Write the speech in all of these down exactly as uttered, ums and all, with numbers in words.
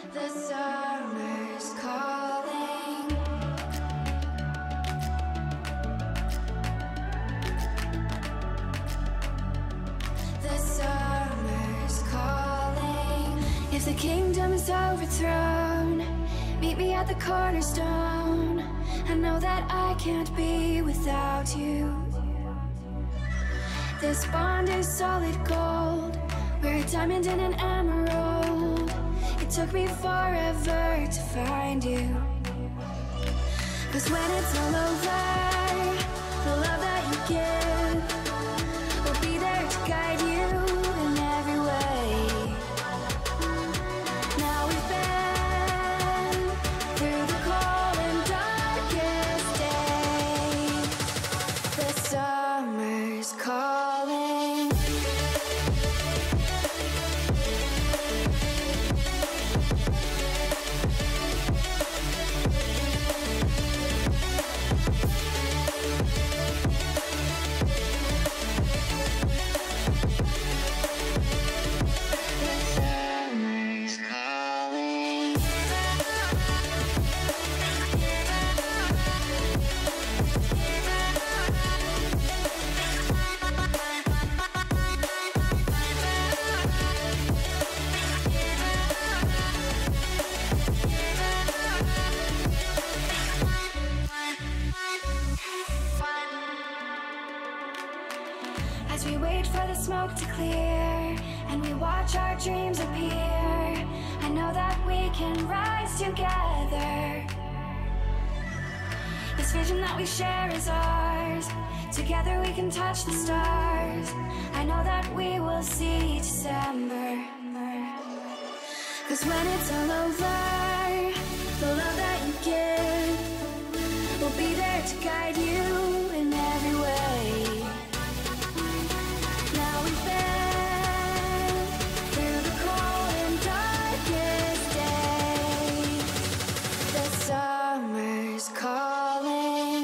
The summer's calling. The summer's calling. If the kingdom is overthrown, meet me at the cornerstone. I know that I can't be without you. This bond is solid gold. We're a diamond and an emerald. It took me forever to find you. Cause when it's all over, the love that you give will be there to guide you in every way. Now we've been through the cold and darkest days. The summer's calling. As we wait for the smoke to clear and we watch our dreams appear, I know that we can rise together. This vision that we share is ours. Together we can touch the stars. I know that we will see December. Cause when it's all over, the love that you give will be there to guide you in every way. Now we've been through the cold and darkest days. The summer's calling.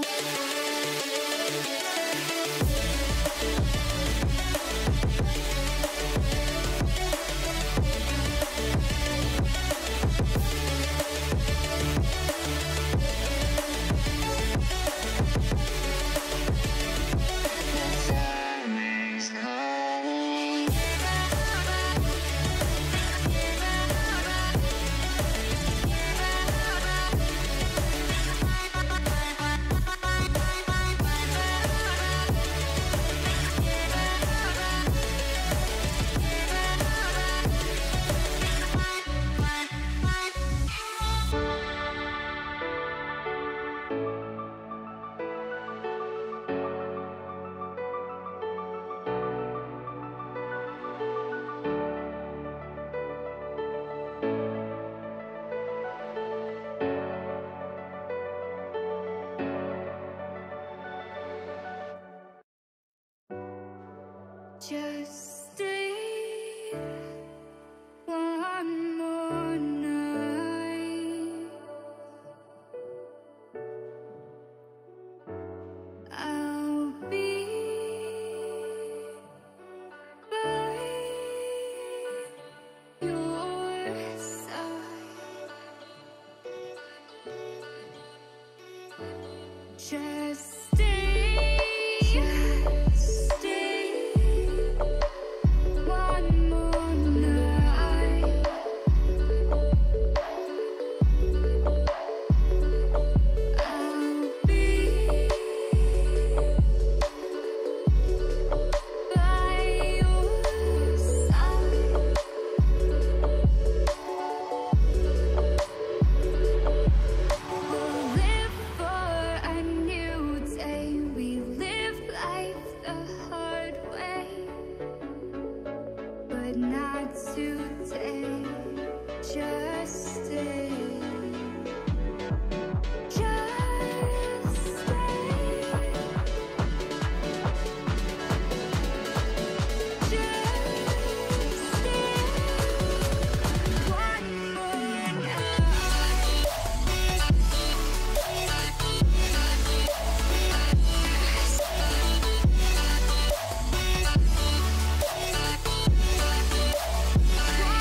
Just stay one more night. I'll be by your side. Just stay. Just stay. One more night. I'll be by your side. We'll live for a new day. We live life the hard way, but not today. Just stay. Just stay. Just stay. One more night. One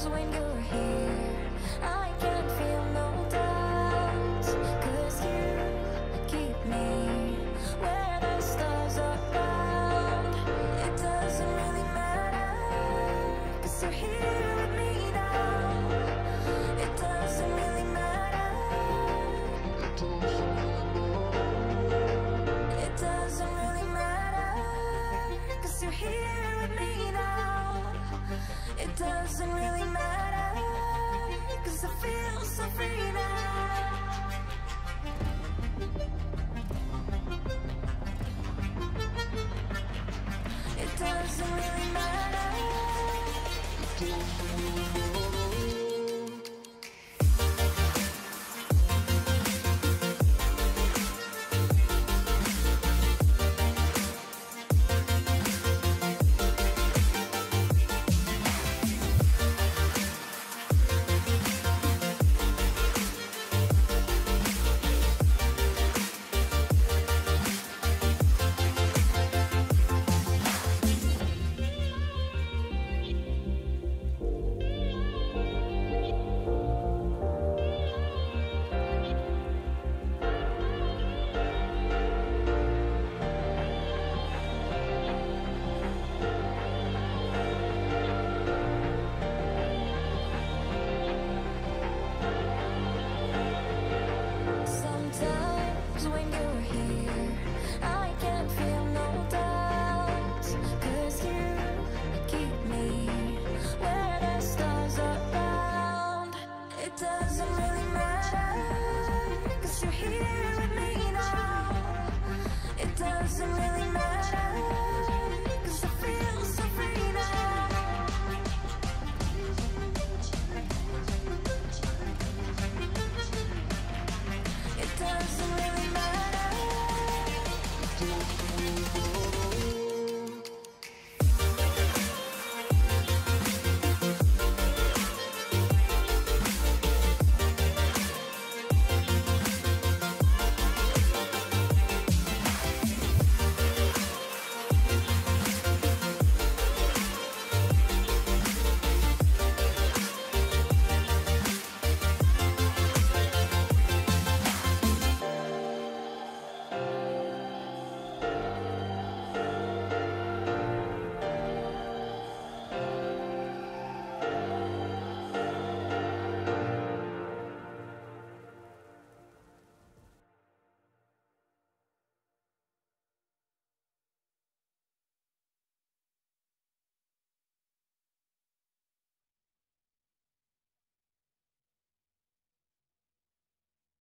when you're here.